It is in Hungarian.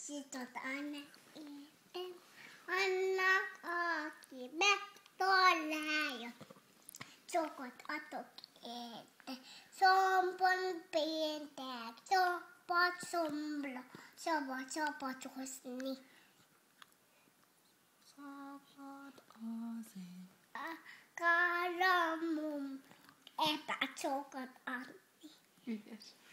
Citot értem, annak, aki megtalálja. Csokot adok érte, szombon péntek, szabad szombla, szabad hozni. Szabad az én. A karamom, ebben csokot adni. Ügyes.